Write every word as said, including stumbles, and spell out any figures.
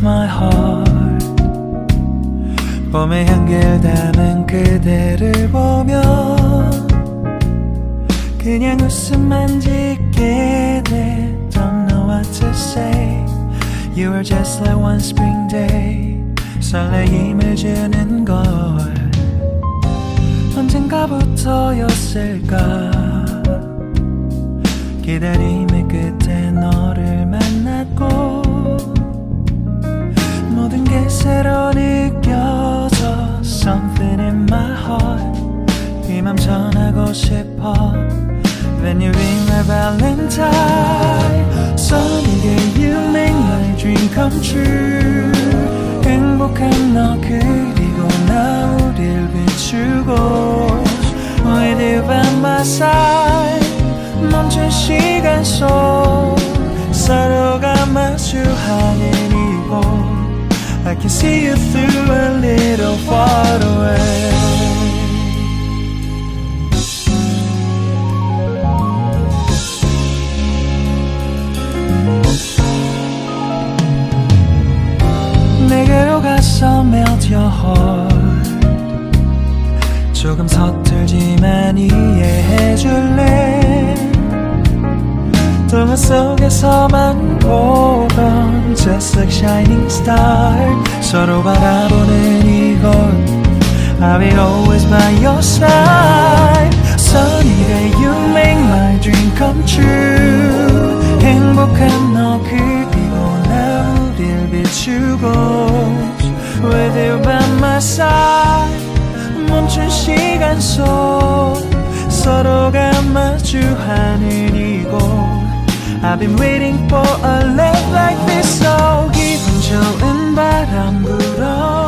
my heart. 봄의 향기를 담은 그대를 보며 그냥 웃음만 짓게 돼. Don't know what to say. You were just like one spring day. 설레임을 주는 걸 언젠가부터였을까. 기다림의 끝에 너를 만났고 모든 게 새로 느껴져. Something in my heart. 이 맘 전하고 싶어. When you ring my valentine. Sunny day you make my dream come true. 행복한 너 그리고 나 우릴 비추고 With you by my side. 멈춘 시간 속 서로가 마주하는 이곳 I can see you through a little far away. 내게로 가서 melt your heart. 조금 서툴지만 이해해줄래. 동화 속에서만 보던 Just like shining star. 서로 바라보는 이곳 I will always by your side. Sunny day you make my dream come true. 행복한 너 그리고 나 우릴 비추고 With you by my side. 멈춘 시간 속 서로가 마주하는 이곳 I've been waiting for a love like this. So 기분 좋은 바람 불어